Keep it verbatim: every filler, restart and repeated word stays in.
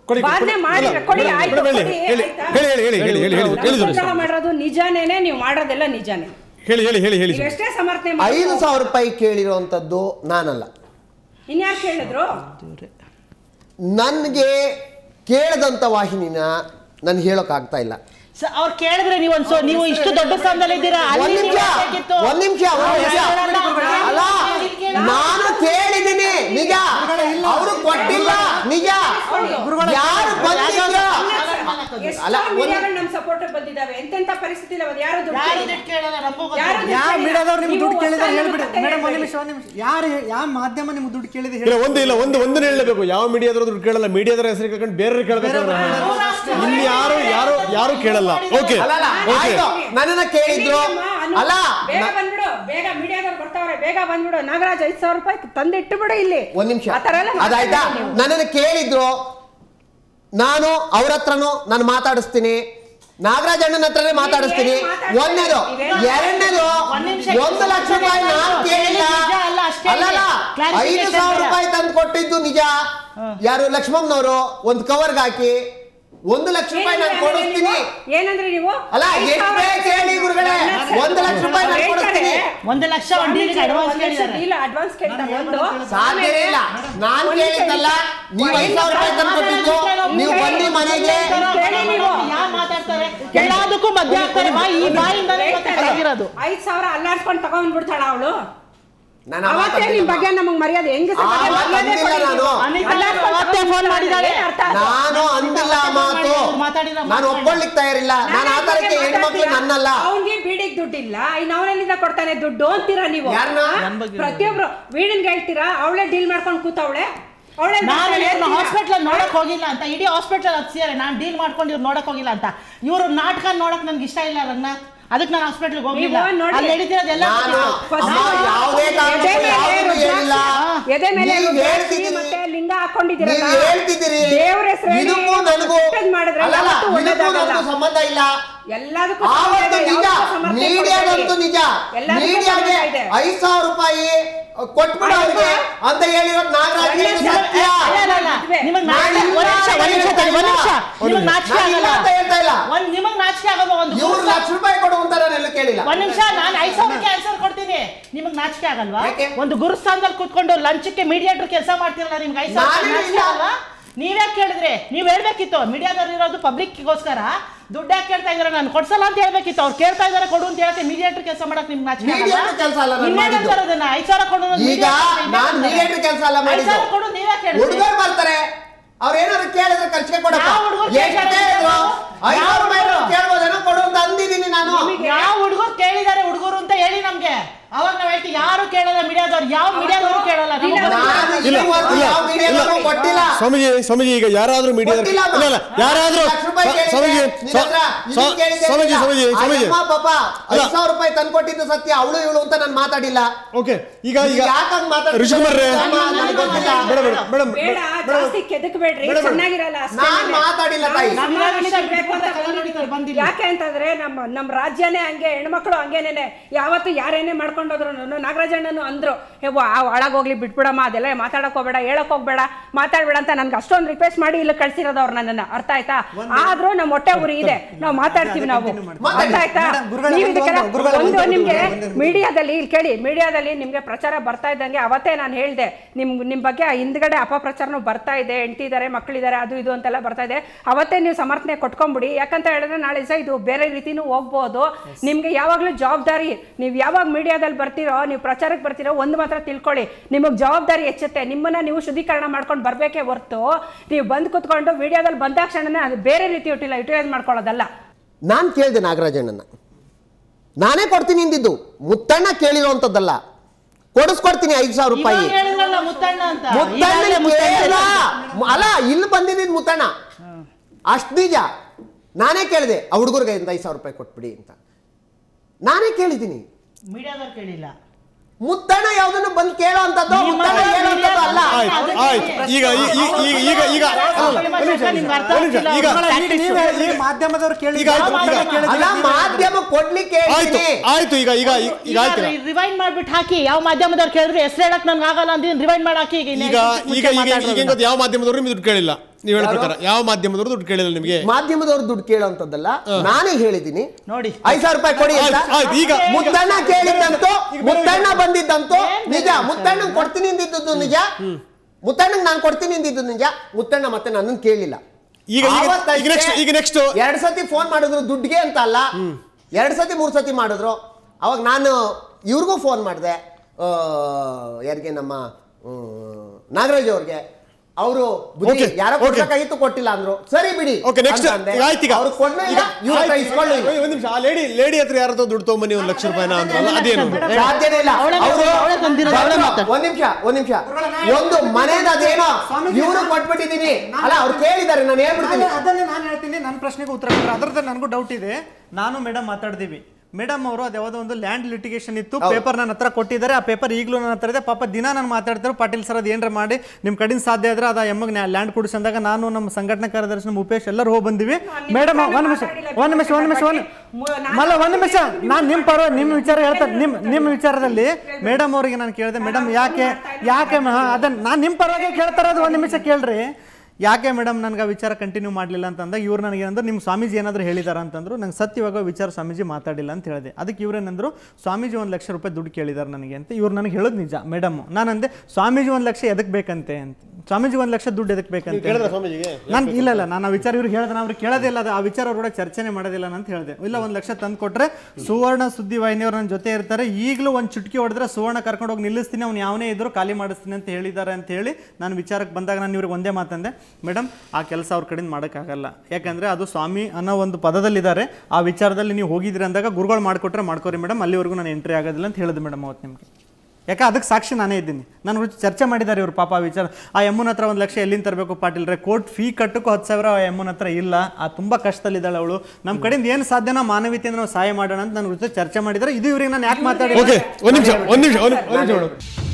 ಮಾಡೋದು ನಿಜಾನೇನೆ, ನೀವು ಮಾಡೋದೆಲ್ಲ ನಿಜಾನೇ. ಹೇಳಿ ಹೇಳಿ ಹೇಳಿ ಹೇಳಿ. ಎಷ್ಟೇ ಸಮರ್ಥನೆ ಐದು ಸಾವಿರ ರೂಪಾಯಿ ಕೇಳಿರುವಂತದ್ದು ನಾನಲ್ಲ. ಇನ್ಯಾರು ಕೇಳಿದ್ರು? ನನ್ಗೆ ಕೇಳದಂತ ವಾಹಿನಿನ ನಾನು ಹೇಳಕ್ ಆಗ್ತಾ ಇಲ್ಲ. ಅವ್ರು ಕೇಳಿದ್ರೆ ನೀವು ಒಂದು ನೀವು ಇಷ್ಟು ದೊಡ್ಡ ಸ್ಥಾನದಲ್ಲಿ ಇದ್ದೀರಾ. ಒಂದ್ ನಿಮಿಷ ಒಂದ್ ನಿಮಿಷ ಅಲ್ಲ, ನಾನು ಕೇಳಿದ್ದೀನಿ ನಿಜ, ಅವರು ಕೊಟ್ಟಿಲ್ಲ ನಿಜ. ಯಾರು ಬಂದಿಲ್ಲ ಅಲ್ಲ, ನಮ್ ಸಪೋರ್ಟ್ ಬಂದಿದ್ದಾವೆ. ಎಂತೆಂತ ಪರಿಸ್ಥಿತಿ ಇಲ್ಲ, ಯಾರು ದುಡ್ಡು ಕೇಳಿದ್ರೆ ಹೇಳ್ಬಿಡಿ ಮೇಡಮ್. ಒಂದ್ ನಿಮಿಷ ಒಂದ್ ನಿಮಿಷ ಯಾರು ಯಾವ ಮಾಧ್ಯಮ ನಿಮ್ಗೆ ದುಡ್ಡು ಕೇಳಿದ್ರೆ ಒಂದು ಇಲ್ಲ ಒಂದು ಒಂದನ್ನ ಹೇಳಬೇಕು. ಯಾವ ಮೀಡಿಯಾದವರು ದುಡ್ಡು ಕೇಳಲ್ಲ, ಮೀಡಿಯಾದವರ ಹೆಸರು ಕೇಳ್ಕೊಂಡು ಬೇರೆ ಕೇಳಬೇಕು. ಇಲ್ಲಿ ಯಾರು ಯಾರು ಯಾರು ಕೇಳಲ್ಲ. ಓಕೆ ನನ್ನನ್ನ ಕೇಳಿದ್ರು ಅಲ್ಲ, ಬೇಗ ಬಂದ್ಬಿಡು, ಬೇಗ ಮೀಡಿಯಾದವ್ರು ಬರ್ತಾವ್ರೆ, ಬೇಗ ಬಂದ್ಬಿಡು, ನಾಗರಾಜ್ ಐದ್ ಸಾವಿರ ರೂಪಾಯಿ ತಂದಿಟ್ಟು ಬಿಡು ಇಲ್ಲಿ. ಒಂದ್ ನಿಮಿಷ ಅದಾಯ್ತಾ? ನನ್ನನ್ನ ಕೇಳಿದ್ರು, ನಾನು ಅವ್ರ ಹತ್ರನು ನಾನು ಮಾತಾಡಿಸ್ತೀನಿ, ನಾಗರಾಜ್ ಅಣ್ಣನ ಹತ್ರನೇ ಮಾತಾಡಿಸ್ತೀನಿ. ಒಂದನೇದು. ಎರಡನೇದು, ಒಂದು ಲಕ್ಷ ರೂಪಾಯಿ ನಾನು ಕೇಳಿಲ್ಲ. ಅಲ್ಲಲ್ಲ, ಐದು ಸಾವಿರ ರೂಪಾಯಿ ತಂದು ಕೊಟ್ಟಿದ್ದು ನಿಜ. ಯಾರು ಲಕ್ಷ್ಮಮ್ಮನವರು ಒಂದು ಕವರ್ಗೆ ಹಾಕಿ ಒಂದು ಲಕ್ಷ ರೂಪಾಯಿ ನಾನು ಕೊಡಿಸ್ತೀನಿ. ಏನಂದ್ರೆ ನೀವು ಅಲ್ಲ, ಎಷ್ಟೇ ಕೇಳಿ ಗುರುಗಳೇ, ಒಂದು ಲಕ್ಷ ರೂಪಾಯಿ ನಾನು ಕೊಡಿಸ್ತೀನಿ. ಒಂದು ಲಕ್ಷ ಅಡ್ವಾನ್ಸ್ ಕೇಳ್ತಾರೆ. ಒಂದು ಸಾಧ್ಯವೇ ಇಲ್ಲ. ನಾನು ಕೇಳಿದ್ದಲ್ಲ, ನೀವು ಐದು ಸಾವಿರ ರೂಪಾಯಿ ತಂದು ಕೊಟ್ಟಿದ್ದು. ನೀವು ಬನ್ನಿ ಮನೆಗೆ. ಮಾತಾಡ್ತಾರೆ ಎಲ್ಲದಕ್ಕೂ ಮಧ್ಯ ಆಗ್ತಾರೆ. ಈ ಬಾಯಿಂದಲೇ ಆಗಿರೋದು. ಐದು ಸಾವಿರ ಅಲ್ಲಾಡ್ಸ್ಕೊಂಡು ತಗೊಂಡ್ಬಿಡ್ತಾಳ ಅವಳು. ಅವತ್ತೇ ನಿಮ್ ಬಗ್ಗೆ ನಮಗ್ ಮರ್ಯಾದೆ ಹೆಂಗ ನಾನು ಅಂದಿಲ್ಲ ಮಾತು. ನಾನು ಒಪ್ಕೊಳ್ಳಿಕ್ ತಯಾರಿಲ್ಲ. ನಾನು ಆ ತರಕ್ಕೆ ಹೆಣ್ಮಕ್ಳು ನನ್ನಲ್ಲ. ಅವ್ನಿಗೆ ಬೀಡಿಗೆ ದುಡ್ಡಿಲ್ಲ, ಇನ್ನು ಅವನೆಲ್ಲಿಂದ ಕೊಡ್ತಾನೆ ದುಡ್ಡು ಅಂತೀರಾ ನೀವು? ಪ್ರತಿಯೊಬ್ರು ಬೀಡಿನ್ಗೆ ಹೇಳ್ತೀರಾ, ಅವಳೇ ಡೀಲ್ ಮಾಡ್ಕೊಂಡು ಕೂತವಳೆ. ನಾನು ಹಾಸ್ಪಿಟಲ್ ನೋಡಕ್ ಹೋಗಿಲ್ಲ ಅಂತ ಇಡೀ ಹಾಸ್ಪಿಟಲ್ ಹಚ್ಚಿದ್ದಾರೆ. ನಾನು ಡೀಲ್ ಮಾಡ್ಕೊಂಡು ಇವ್ರು ನೋಡಕ್ ಹೋಗಿಲ್ಲ ಅಂತ. ಇವ್ರು ನಾಟಕ ನೋಡಕ್ ನನ್ಗೆ ಇಷ್ಟ ಇಲ್ಲ ರಂಗನಾಥ್, ಅದಕ್ಕೆ ನಾನು ಹಾಸ್ಪಿಟಲ್ಗೆ ಹೋಗಿಲ್ಲ. ಅಲ್ಲಿ ನಡೀತಿರೋದೆಲ್ಲ ಲಿಂಗ ಹಾಕೊಂಡಿದ್ದೀರಿ, ಸಂಬಂಧ ಇಲ್ಲ. ಎಲ್ಲದಕ್ಕೂ ಮೀಡಿಯಾದಂತೂ ನಿಜ. ಮೀಡಿಯಾಗೆ ಐದು ಸಾವಿರ ರೂಪಾಯಿ ಕೊಟ್ಬಿಡು ಅವ್ರಿಗೆ ಅಂತ ಹೇಳಿರೋದು ನಾಗರಾಜ್ ಸತ್ಯ. ನಿಮಗ್ ನಾಚಿಕೆ ಆಗಲ್ಲ? ನಿಮಗ್ ನಾಚಿಕೆ ಆಗಲ್ಲ? ಒಂದು ಇವ್ರು ಲಕ್ಷ ರೂಪಾಯಿ ಕೊಡು ಅಂತ ನಾನು ಕೇಳಿಲ್ಲ. ಒಂದ್ ನಿಮಿಷ, ನಾನು ಐದು ಸಾವಿರಕ್ಕೆ ಆನ್ಸರ್ ಕೊಡ್ತೀನಿ. ನಿಮಗ್ ನಾಚಿಕೆ ಆಗಲ್ವಾ? ಒಂದು ಗುರುಸ್ಥಾನದಲ್ಲಿ ಕೂತ್ಕೊಂಡು ಲಂಚಕ್ಕೆ ಮೀಡಿಯೇಟರ್ ಕೆಲಸ ಮಾಡ್ತಿರಲ್ಲ, ನಿಮ್ಗೆ ಐದು ಸಾವಿರ ನಾಚಿಕೆ ಆಗಲ್ವಾ? ನೀವ್ಯಾಕೆ ಕೇಳಿದ್ರೆ? ನೀವ್ ಹೇಳ್ಬೇಕಿತ್ತು, ಮೀಡಿಯಾದವ್ರು ಇರೋದು ಪಬ್ಲಿಕ್ಗೋಸ್ಕರ, ದುಡ್ಡು ಯಾಕೆ ಕೇಳ್ತಾ ಇದಾರೆ ನಾನು ಕೊಡ್ಸಲ್ಲ ಅಂತ ಹೇಳ್ಬೇಕಿತ್ತು. ಅವ್ರು ಕೇಳ್ತಾ ಇದಾರೆ ಕೊಡು ಅಂತ ಹೇಳಕ್ಕೆ ಮೀಡಿಯೇಟರ್ ಕೆಲಸ ಮಾಡಕ್ ನಿಮ್ಗೆ ನಾಚಿಕೆ ಆಗಲ್ಲ? ಐದು ಸಾವಿರ ಕೊಡು, ಕೊಡು ನೀವೇ ಕೇಳಿ. ಹುಡುಗರು ಬರ್ತಾರೆ, ಅವ್ರ ಏನಾದ್ರು ಕೇಳಿದ್ರೆ ಖರ್ಚಿಗೆ ಕೊಡಪ್ಪ. ಕೇಳ್ಬೋದೇನೋ ಕೊಡು ಅಂತ ಅಂದಿದ್ದೀನಿ ನಾನು. ಯಾವ ಹುಡುಗರು ಕೇಳಿದಾರೆ ಹುಡುಗರು ಅಂತ ಹೇಳಿ ನಮ್ಗೆ. ಅವಾಗ ನಾವ್ ಹೇಳ್ತೀವಿ ಯಾರು ಕೇಳಲ್ಲ ಮೀಡಿಯಾದವ್ರು. ಯಾವ ಮೀಡಿಯಾದವರು ಕೇಳಲ್ಲ. ಸ್ವಾಮೀಜಿ ಸ್ವಾಮೀಜಿ ಈಗ ಯಾರಾದ್ರೂ ಮೀಡಿಯಾದವ್ರು ಯಾರಾದ್ರೂ ಸ್ವಾಮೀಜಿ ಸ್ವಾಮೀಜಿ ಸ್ವಾಮೀಜಿ ಸ್ವಾಮೀಜಿ ಐದು ಸಾವಿರ ರೂಪಾಯಿ ತಂದ್ಕೊಟ್ಟಿದ್ದು ಸತ್ಯ, ಅವಳು ಇವಳು ಅಂತ ನಾನು ಮಾತಾಡಿಲ್ಲ. ಓಕೆ, ಈಗ ಈಗ ರಿಷಿಕುಮಾರ್ ಮೇಡಮ್ ನಾನು ಮಾತಾಡಿಲ್ಲ ತಾಯಿ. ಯಾಕೆ ಅಂತಂದ್ರೆ ನಮ್ಮ ನಮ್ಮ ರಾಜ್ಯನೇ ಹಂಗೆ, ಹೆಣ್ಮಕ್ಳು ಹಂಗೇನೇನೆ. ಯಾವತ್ತು ಯಾರೇನೇ ಮಾಡ್ಕೊಂಡೋದ್ರು ನಾಗರಾಜಣ್ಣನು ಅಂದ್ರು, ಒಳಗೋಗ್ಲಿ ಬಿಟ್ಬಿಡಮ್ಮ, ಅದೆಲ್ಲ ಮಾತಾಡಕ್ ಹೋಗ್ಬೇಡ, ಹೇಳಕ್ ಹೋಗ್ಬೇಡ, ಮಾತಾಡ್ಬೇಡ ಅಂತ ನನ್ಗೆ ಅಷ್ಟೊಂದು ರಿಕ್ವೆಸ್ಟ್ ಮಾಡಿ ಇಲ್ಲಿ ಕಳ್ಸಿರೋದವ್ರು ನನ್ನನ್ನ. ಅರ್ಥ ಆಯ್ತಾ? ಆದ್ರೂ ನಮ್ಮ ಹೊಟ್ಟೆ ಉರಿ ಇದೆ, ನಾವು ಮಾತಾಡ್ತೀವಿ ನಾವು. ಅರ್ಥ ಆಯ್ತಾ? ನೀವು ಇದಕ್ಕೆಲ್ಲ ಒಂದು ನಿಮ್ಗೆ ಮೀಡಿಯಾದಲ್ಲಿ ಇಲ್ಲಿ ಕೇಳಿ, ಮೀಡಿಯಾದಲ್ಲಿ ನಿಮ್ಗೆ ಪ್ರಚಾರ ಬರ್ತಾ ಇದ್ದಂಗೆ ಅವತ್ತೇ ನಾನು ಹೇಳ್ದೆ, ನಿಮ್ ನಿಮ್ ಬಗ್ಗೆ ಹಿಂದ್ಗಡೆ ಅಪಪ್ರಚಾರನೂ ಬರ್ತಾ ಇದೆ, ಹೆಂಡ್ತಿದ್ದಾರೆ, ಮಕ್ಕಳಿದ್ದಾರೆ, ಅದು ಇದು ಅಂತೆಲ್ಲ ಬರ್ತಾ ಇದೆ. ಅವತ್ತೇ ನೀವು ಸಮರ್ಥನೆ ಕೊಟ್ಕೊಂಡ್ಬಿಡಿ. ಯಾಕಂತ ಹೇಳಿದ್ರೆ ನಾಳೆ ದಿವಸ ಇದು ಬೇರೆ ರೀತಿನೂ ಹೋಗ್ಬೋದು. ನಿಮ್ಗೆ ಯಾವಾಗ್ಲೂ ಜವಾಬ್ದಾರಿ, ನೀವು ಯಾವಾಗ ಮೀಡಿಯಾದಲ್ಲಿ ಬರ್ತೀರೋ, ನೀವು ಪ್ರಚಾರಕ್ಕೆ ಬರ್ತೀರೋ, ಒಂದು ಮಾತ್ರ ತಿಳ್ಕೊಳ್ಳಿ, ನಿಮಗೆ ಜವಾಬ್ದಾರಿ ಹೆಚ್ಚುತ್ತೆ. ನಿಮ್ಮನ್ನ ನೀವು ಶುದ್ಧೀಕರಣ ಮಾಡ್ಕೊಂಡು ಬರ್ಬೇಕೇ ಹೊರ್ತು ನೀವು ಬಂದು ಕುತ್ಕೊಂಡು ಮೀಡಿಯಾದಲ್ಲಿ ಬಂದಾಕ್ಷಣನೇ ಅದು ಬೇರೆ ರೀತಿ ಯುಟಿಲೈಸ್ ಯುಟಿಲೈಸ್ ಮಾಡ್ಕೊಳ್ಳೋದಲ್ಲ. ನಾನು ಕೇಳಿದೆ ನಾಗರಾಜಣ್ಣನ, ನಾನೇ ಕೊಡ್ತೀನಿ ಇಂದಿದ್ದು, ಮುತ್ತಣ್ಣ ಕೇಳಿರೋಂಥದ್ದಲ್ಲ. ಕೊಡಿಸ್ಕೊಡ್ತೀನಿ ಐದು ಸಾವಿರ ರೂಪಾಯಿ. ಅಲ್ಲ, ಇಲ್ಲಿ ಬಂದಿದ್ದು ಮುತ್ತಣ್ಣ, ಅಷ್ಟು ನಿಜ. ನಾನೇ ಕೇಳಿದೆ ಆ ಹುಡುಗರಿಗೆ ಐದು ಸಾವಿರ ರೂಪಾಯಿ ಕೊಟ್ಬಿಡಿ ಅಂತ ನಾನೇ ಕೇಳಿದ್ದೀನಿ. ಮೀಡಿಯಾದವ್ರು ಕೇಳಿಲ್ಲ. ಮುತ್ತಣ್ಣ ಯಾವ್ದನ್ನು ಬಂದು ಕೇಳೋ ಅಂತದ್ದು ಅಲ್ಲ. ಮಾಧ್ಯಮದವ್ರು ಕೇಳಿ ಮಾಧ್ಯಮ ಕೊಡ್ಲಿಕ್ಕೆ ಆಯ್ತು. ಈಗ ಈಗ ಈಗ ರಿವೈಂಡ್ ಮಾಡ್ಬಿಟ್ಟು ಹಾಕಿ, ಯಾವ ಮಾಧ್ಯಮದವ್ರು ಕೇಳಿದ್ರೆ ಹೆಸರು ಹೇಳಕ್ ನನ್ಗೆ ಆಗಲ್ಲ ಅಂತ ರಿವೈಂಡ್ ಮಾಡಿ ಹಾಕಿ. ಈಗ ಈಗ ಈಗ ಯಾವ ಮಾಧ್ಯಮದವ್ರು ದುಡ್ಡು ಕೇಳಿಲ್ಲ, ನೀವು ಹೇಳೋ ಪ್ರಕಾರ ಯಾವ ಮಾಧ್ಯಮದವರು ದುಡ್ಡು ಕೇಳಿಲ್ಲ ನಿಮಗೆ? ಮಾಧ್ಯಮದವರು ದುಡ್ಡು ಕೇಳೋಂಥದ್ದಲ್ಲ, ನಾನೇ ಹೇಳಿದ್ದೀನಿ ನೋಡಿ ಐದು ಸಾವಿರ ರೂಪಾಯಿ ಕೊಡಿ ಅಂತ. ಈಗ ಮುತ್ತಣ್ಣ ಕೇಳಿದ್ದಂತೂ, ಮುತ್ತಣ್ಣ ಬಂದಿದ್ದಂತೂ ನಿಜ. ಮುತ್ತಣ್ಣ ಕೊಡ್ತೀನಿ ಅಂದಿದ್ದು ನಿಜ, ಮುತ್ತಣ್ಣಂಗೆ ನಾನು ಕೊಡ್ತೀನಿ ಅಂದಿದ್ದು ನಿಜ. ಮುತ್ತಣ್ಣ ಮತ್ತೆ ನನ್ನನ್ನು ಕೇಳಲಿಲ್ಲ. ಈಗ ಈಗ ನೆಕ್ಸ್ಟ್ ಎರಡ್ ಸತಿ ಫೋನ್ ಮಾಡಿದ್ರು ದುಡ್ಡಿಗೆ ಅಂತ ಅಲ್ಲ, ಎರಡ್ ಸತಿ ಮೂರ್ ಸತಿ ಮಾಡಿದ್ರು. ಅವಾಗ ನಾನು ಇವ್ರಿಗೂ ಫೋನ್ ಮಾಡಿದೆ, ಯಾರಿಗೆ, ನಮ್ಮ ನಾಗರಾಜ್ ಅವ್ರಿಗೆ. ಅವರು ಯಾರೋ ಕೊಡ್ಬೇಕಾಗಿತ್ತು, ಕೊಟ್ಟಿಲ್ಲ ಅಂದ್ರು. ಸರಿ ಬಿಡಿ, ಲೇಡಿ ಹತ್ರ ಯಾರದೋ ದುಡ್ಡು ತಗೊಂಬನ್ನಿ ಒಂದು ಲಕ್ಷ ರೂಪಾಯಿನ ಅಂದ್ರಲ್ಲ, ಅದೇನು ಸಾಧ್ಯನೇ ಇಲ್ಲ. ಒಂದ್ ನಿಮಿಷ ಒಂದ್ ನಿಮಿಷ ಒಂದು ಮನೇದ ಅದೇನೋ ಇವರು ಕೊಟ್ಬಿಟ್ಟಿದೀನಿ ಅಲ್ಲ, ಅವ್ರು ಕೇಳಿದ್ದಾರೆ, ನಾನು ಹೇಳ್ಬಿಡ್ತೀನಿ. ಅದನ್ನೇ ನಾನು ಹೇಳ್ತೀನಿ, ನನ್ನ ಪ್ರಶ್ನೆಗೆ ಉತ್ತರ ಕೊಟ್ಟರೆ. ಅದ್ರದ್ದು ನನಗೂ ಡೌಟ್ ಇದೆ. ನಾನು ಮೇಡಮ್ ಮಾತಾಡ್ತೀವಿ, ಮೇಡಮ್ ಅವರು ಅದು ಯಾವುದೋ ಒಂದು ಲ್ಯಾಂಡ್ ಲಿಟಿಗೇಷನ್ ಇತ್ತು, ಪೇಪರ್ ನನ್ನ ಹತ್ರ ಕೊಟ್ಟಿದ್ದಾರೆ. ಆ ಪೇಪರ್ ಈಗಲೂ ನನ್ನ ಹತ್ರ ಇದೆ. ಪಾಪ ದಿನ ನಾನು ಮಾತಾಡ್ತಾರೆ, ಪಾಟೀಲ್ ಸರ್ ಅದು ಏನಾರ ಮಾಡಿ ನಿಮ್ಮ ಕಡೆಯಿಂದ ಸಾಧ್ಯ ಆದ್ರೆ ಅದು ಎಮ್ಮಗೆ ಲ್ಯಾಂಡ್ ಕೊಡಿಸಂದಾಗ ನಾನು ನಮ್ಮ ಸಂಘಟನಾ ಕಾರ್ಯದರ್ಶಿ ನಮ್ಮ ಉಪೇಶ್ ಎಲ್ಲರೂ ಹೋಗಿ ಬಂದಿವಿ. ಮೇಡಮ್ ಒಂದು ನಿಮಿಷ ಒಂದು ನಿಮಿಷ ಒಂದು ನಿಮಿಷ ಒಂದು ಮಲ್ಲ ಒಂದು ನಿಮಿಷ ನಾನು ನಿಮ್ಮ ಪರ ನಿಮ್ಮ ವಿಚಾರ ಹೇಳ್ತಾರೆ. ನಿಮ್ಮ ನಿಮ್ಮ ವಿಚಾರದಲ್ಲಿ ಮೇಡಮ್ ಅವರಿಗೆ ನಾನು ಕೇಳಿದೆ, ಮೇಡಮ್ ಯಾಕೆ ಯಾಕೆ ಅದನ್ನು ನಾನು ನಿಮ್ಮ ಪರವಾಗಿ ಕೇಳ್ತಾರೆ, ಅದು ಒಂದು ನಿಮಿಷ ಕೇಳ್ರಿ. ಯಾಕೆ ಮೇಡಮ್ ನನಗೆ ಆ ವಿಚಾರ ಕಂಟಿನ್ಯೂ ಮಾಡಲಿಲ್ಲ ಅಂತಂದಾಗ ಇವ್ರು ನನಗೆ ಏನಂದ್ರೆ ನಿಮ್ಮ ಸ್ವಾಮೀಜಿ ಏನಾದರೂ ಹೇಳಿದಾರ ಅಂತಂದ್ರು. ನಂಗೆ ಸತ್ಯವಾಗ ವಿಚಾರ ಸ್ವಾಮೀಜಿ ಮಾತಾಡಿಲ್ಲ ಅಂತ ಹೇಳಿದೆ. ಅದಕ್ಕೆ ಇವ್ರೇನಂದ್ರು, ಸ್ವಾಮೀಜಿ ಒಂದು ಲಕ್ಷ ರೂಪಾಯಿ ದುಡ್ಡು ಕೇಳಿದಾರೆ ನನಗೆ ಅಂತ. ಇವ್ರು ನನಗೆ ಹೇಳೋದು ನಿಜ ಮೇಡಮ್. ನಾನಂದೆ ಸ್ವಾಮೀಜಿ ಒಂದು ಲಕ್ಷ ಎದಕ್ಕೆ ಬೇಕಂತೆ ಅಂತ. ಸ್ವಾಮೀಜಿ ಒಂದು ಲಕ್ಷ ದುಡ್ಡು ಎದಕ್ಕೆ ಬೇಕಂತ ನಾನು ಇಲ್ಲ ಇಲ್ಲ ನಾನು ಆ ವಿಚಾರ ಇವ್ರು ಹೇಳಿದೆ, ಅವ್ರು ಕೇಳೋದೇ ಇಲ್ಲ, ಅದು ಆ ವಿಚಾರ ಅವ್ರ ಚರ್ಚೆನೆ ಮಾಡೋದಿಲ್ಲ ಅಂತ ಹೇಳಿದೆ. ಇಲ್ಲ ಒಂದು ಲಕ್ಷ ತಂದು ಕೊಟ್ಟರೆ ಸುವರ್ಣ ಸುದ್ದಿ ವಾಹಿನಿಯವ್ರು ನನ್ನ ಜೊತೆ ಇರ್ತಾರೆ, ಈಗಲೂ ಒಂದು ಚುಟ್ಕಿ ಹೊಡೆದ್ರೆ ಸುವರ್ಣ ಕರ್ಕೊಂಡು ಹೋಗಿ ನಿಲ್ಲಿಸ್ತೀನಿ, ಅವ್ನು ಯಾವನೇ ಇದ್ರು ಖಾಲಿ ಮಾಡಿಸ್ತೀನಿ ಅಂತ ಹೇಳಿದ್ದಾರೆ ಅಂತ ಹೇಳಿ ನಾನು ವಿಚಾರಕ್ಕೆ ಬಂದಾಗ ನಾನು ಇವ್ರಿಗೆ ಒಂದೇ ಮಾತಂದೆ, ಮೇಡಮ್ ಆ ಕೆಲಸ ಅವ್ರ ಕಡೆಯಿಂದ ಮಾಡೋಕ್ಕಾಗಲ್ಲ. ಯಾಕಂದರೆ ಅದು ಸ್ವಾಮಿ ಅನ್ನೋ ಒಂದು ಪದದಲ್ಲಿದ್ದಾರೆ. ಆ ವಿಚಾರದಲ್ಲಿ ನೀವು ಹೋಗಿದ್ರಿ ಅಂದಾಗ ಗುರುಗಳು ಮಾಡಿಕೊಟ್ರೆ ಮಾಡ್ಕೋರಿ ಮೇಡಮ್, ಅಲ್ಲಿವರೆಗೂ ನಾನು ಎಂಟ್ರಿ ಆಗೋದಿಲ್ಲ ಅಂತ ಹೇಳಿದೆ ಮೇಡಮ್ ಅವತ್ತು ನಿಮಗೆ. ಯಾಕೆ ಅದಕ್ಕೆ ಸಾಕ್ಷಿ ನಾನೇ ಇದ್ದೀನಿ. ನಾನು ಚರ್ಚೆ ಮಾಡಿದ್ದಾರೆ ಇವ್ರು ಪಾಪ ಆ ವಿಚಾರ. ಆ ಎಮ್ಮನ ಹತ್ರ ಒಂದು ಲಕ್ಷ ಎಲ್ಲಿಂದ ತರಬೇಕು ಪಾಟೀಲ್ರೆ, ಕೋರ್ಟ್ ಫೀ ಕಟ್ಟಕ್ಕೂ ಹತ್ತು ಸಾವಿರ ಆ ಎಮ್ಮನ ಹತ್ರ ಇಲ್ಲ, ಆ ತುಂಬ ಕಷ್ಟದಲ್ಲಿದ್ದಾಳೆ ಅವಳು. ನಮ್ಮ ಕಡೆಯಿಂದ ಏನು ಸಾಧ್ಯನೋ ಮಾನವೀಯತೆಯಿಂದ ನಾವು ಸಹಾಯ ಮಾಡೋಣ ಅಂತ ನನ್ನ ಜೊತೆ ಚರ್ಚೆ ಮಾಡಿದ್ದಾರೆ. ಇದು ಇವ್ರಿಗೆ ನಾನು ಯಾಕೆ ಮಾತಾಡಿ ಒಂದು ನಿಮಿಷ ಒಂದು ನಿಮಿಷ